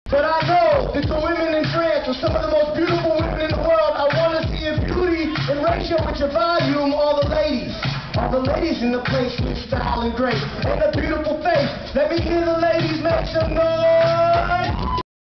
But I know that the women in trance are some of the most beautiful women in the world. I want to see your beauty in ratio with your volume, all the ladies. All the ladies in the place with style and grace and a beautiful face. Let me hear the ladies make some noise.